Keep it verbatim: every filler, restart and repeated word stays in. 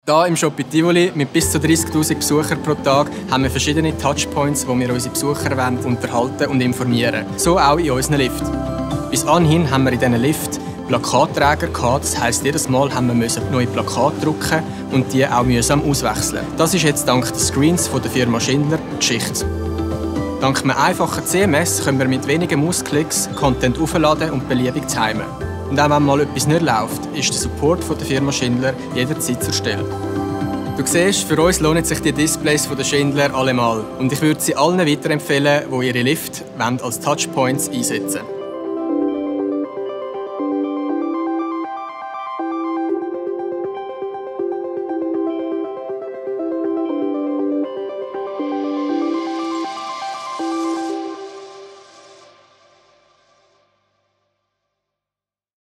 Hier im Shop in Tivoli mit bis zu dreissigtausend Besuchern pro Tag haben wir verschiedene Touchpoints, wo wir unsere Besucher wollen, unterhalten und informieren. So auch in unseren Lift. Bis anhin haben wir in diesen Lift Plakatträger gehabt, das heisst, jedes Mal haben wir neue Plakate drucken und die auch mühsam auswechseln. Das ist jetzt dank der Screens von der Firma Schindler Geschichte. Dank einem einfachen C M S können wir mit wenigen Mausklicks Content aufladen und beliebig timen. Und auch wenn mal etwas nicht läuft, ist der Support von der Firma Schindler jederzeit zur Stelle. Du siehst, für uns lohnen sich die Displays von der Schindler allemal. Und ich würde sie allen weiterempfehlen, die ihre Lift als Touchpoints einsetzen wollen.